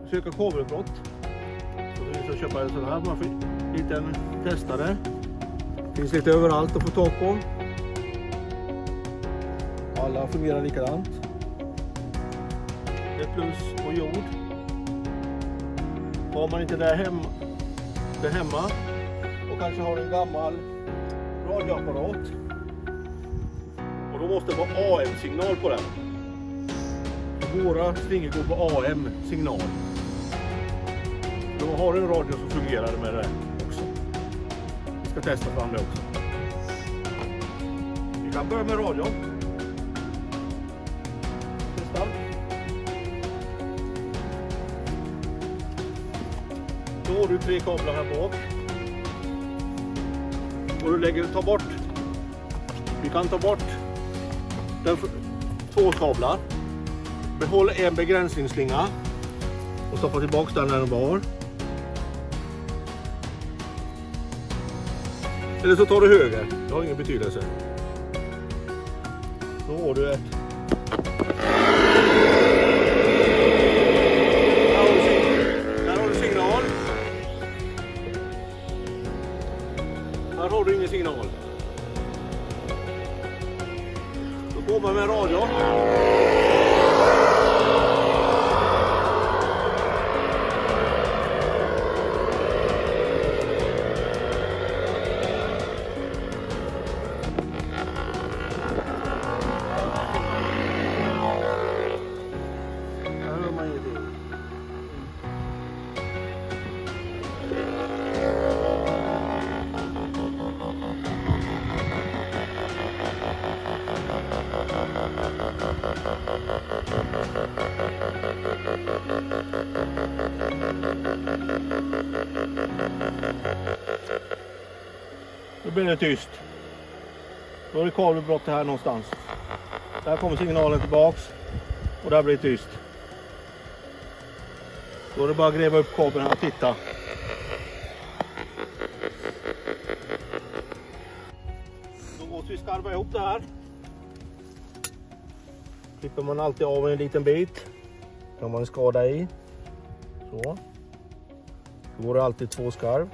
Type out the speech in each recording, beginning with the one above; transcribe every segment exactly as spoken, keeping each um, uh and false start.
söka kabelbrott. Så vi ska köpa en sån här. Man får en liten testare. Finns lite överallt att få tag på. Alla fungerar likadant. Det är plus och jord. Har man inte det hemma, det hemma och kanske har en gammal radioapparat. Och då måste det vara A M-signal på den. Våra slingor går på A M-signal. Då har du en radio som fungerar med det också. Vi ska testa fram det också. Vi kan börja med radio. Testa. Då har du tre kablar här bak. Och du lägger, ta bort. Vi kan ta bort den, två kablar. Behåll en begränsningsslinga. Och stoppa tillbaka den när den var. Eller så tar du höger. Det har ingen betydelse. Då har du ett. Där har du signal. Här har du ingen signal. Då går man med radio. Då blir det tyst. Då är det kabelbrott här någonstans. Där kommer signalen tillbaks. Och där blir det tyst. Då är det bara att gräva upp kabeln här och titta. Då måste vi skarva ihop det här. Klipper man alltid av en liten bit. Kan man skada i. Så. Då går det alltid två skarv.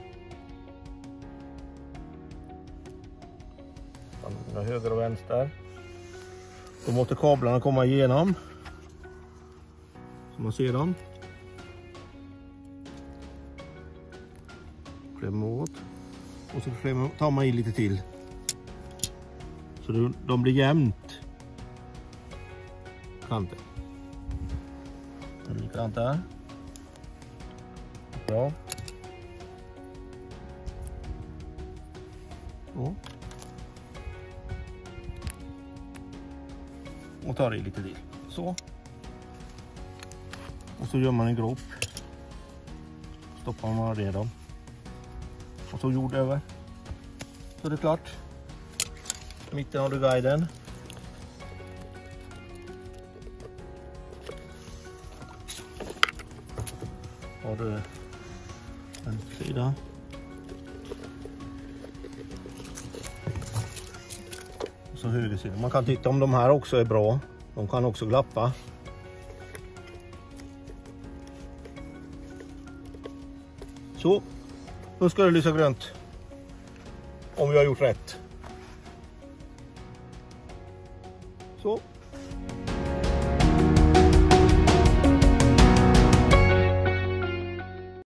Höger och vänster. Då måste kablarna komma igenom. Så man ser dem. Klämma åt. Och så tar man i lite till. Så de blir jämnt. Kanten. Likadant där. Bra. Så. Och tar i lite till. Så. Och så gör man en grop. Stoppar man redan. Och så jord över. Så är det klart. I mitten har du guiden. Har du en sida. Så högersidan. Man kan titta om de här också är bra. De kan också glappa. Så. Nu ska det lysa grönt. Om vi har gjort rätt. Så.